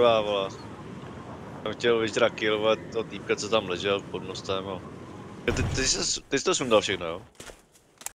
kurva, vole. Jsem chtěl vyžrat kill, vole, toho týpka, co tam ležel pod mostem, jo. Ty jsi to sundal všechno, jo?